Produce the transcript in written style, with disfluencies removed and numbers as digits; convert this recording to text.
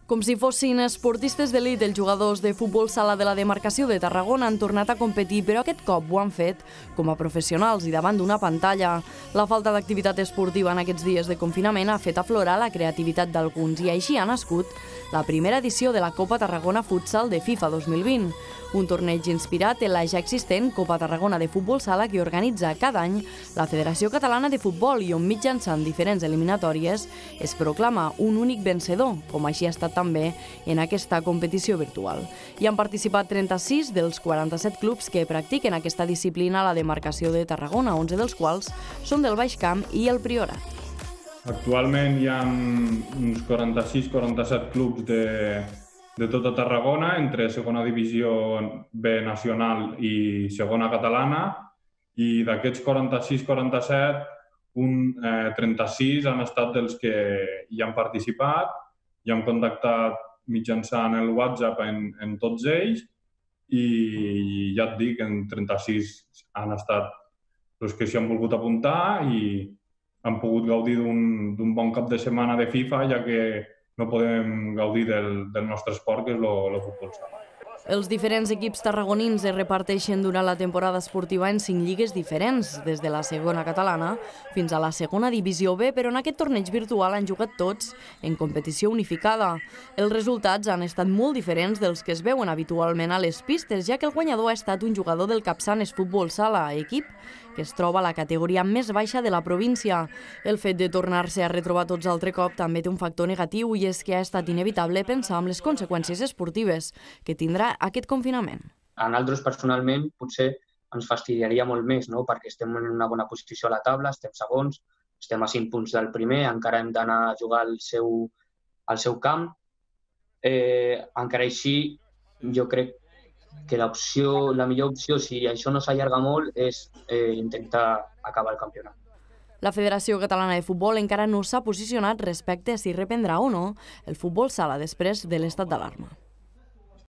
Com si fossin esportistes d'elit, els jugadors de futbol sala de la demarcació de Tarragona han tornat a competir, però aquest cop ho han fet com a professionals i davant d'una pantalla. La falta d'activitat esportiva en aquests dies de confinament ha fet aflorar la creativitat d'alguns i així ha nascut la primera edició de la Copa Tarragona Futsal de FIFA 2020, un torneig inspirat en la ja existent Copa Tarragona de Futbol Sala que organitza cada any la Federació Catalana de Futbol i on mitjançant diferents eliminatòries es proclama un únic vencedor, com així ha estat també en aquesta competició virtual. Hi han participat 36 dels 47 clubs que practiquen aquesta disciplina a la demarcació de Tarragona, 11 dels quals són del Baix Camp i el Priorat. Actualment hi ha uns 46-47 clubs de tota Tarragona, entre segona divisió B nacional i segona catalana, i d'aquests 46-47, 36 han estat dels que hi han participat, i hem contactat mitjançant el WhatsApp en tots ells, i ja et dic, en 36 han estat els que s'hi han volgut apuntar i han pogut gaudir d'un bon cap de setmana de FIFA, ja que no podem gaudir del nostre esport, que és el futbol sala. Els diferents equips tarragonins es reparteixen durant la temporada esportiva en 5 lligues diferents, des de la segona catalana fins a la segona divisió B, però en aquest torneig virtual han jugat tots en competició unificada. Els resultats han estat molt diferents dels que es veuen habitualment a les pistes, ja que el guanyador ha estat un jugador del Capçanes Futbol Sala, equip que es troba a la categoria més baixa de la província. El fet de tornar-se a retrobar tots altre cop també té un factor negatiu i és que ha estat inevitable pensar en les conseqüències esportives que tindrà aquest confinament. A nosaltres, personalment, potser ens fastidiaria molt més, no? Perquè estem en una bona posició a la taula, estem segons, estem a 5 punts del primer, encara hem d'anar a jugar al seu camp. Encara així, jo crec que la millor opció, si això no s'allarga molt, és intentar acabar el campionat. La Federació Catalana de Futbol encara no s'ha posicionat respecte a si reprendrà o no el futbol sala després de l'estat d'alarma.